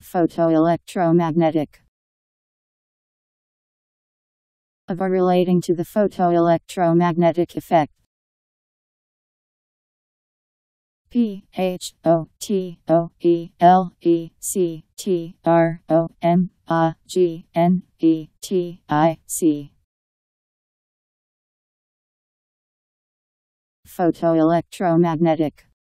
Photoelectromagnetic. Of or relating to the photoelectromagnetic effect. Photoelectromagnetic. Photoelectromagnetic.